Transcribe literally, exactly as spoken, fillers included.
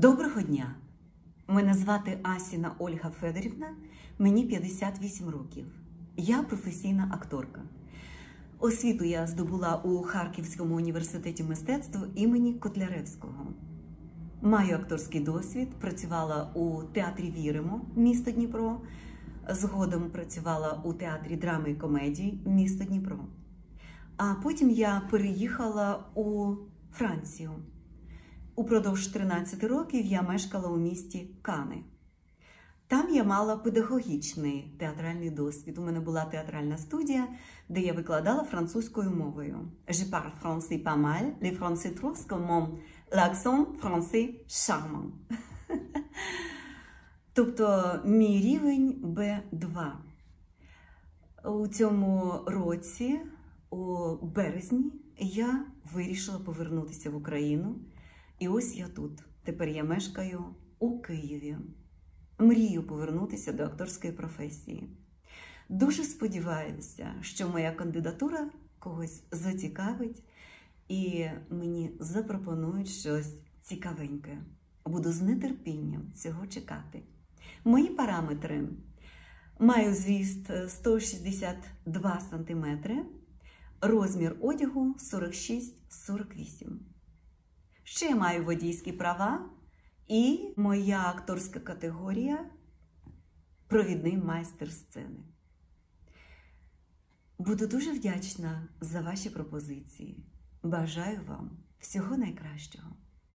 Доброго дня! Мене звати Асіна Ольга Федорівна, мені п'ятдесят вісім років. Я професійна акторка. Освіту я здобула у Харківському університеті мистецтв імені Котляревського. Маю акторський досвід, працювала у театрі «Віримо», місто Дніпро, згодом працювала у театрі драми і комедії, місто Дніпро. А потім я переїхала у Францію. Упродовж тринадцяти років я мешкала у місті Кани. Там я мала педагогічний театральний досвід. У мене була театральна студія, де я викладала французькою мовою. Je parle français pas mal, les français trouvent comment l'accent français charmant. Тобто мій рівень Б два. У цьому році, у березні, я вирішила повернутися в Україну. І ось я тут. Тепер я мешкаю у Києві. Мрію повернутися до акторської професії. Дуже сподіваюся, що моя кандидатура когось зацікавить і мені запропонують щось цікавеньке. Буду з нетерпінням цього чекати. Мої параметри. Маю зріст сто шістдесят два сантиметри, розмір одягу сорок шість сорок вісім. Ще я маю водійські права і моя акторська категорія – провідний майстер сцени. Буду дуже вдячна за ваші пропозиції. Бажаю вам всього найкращого.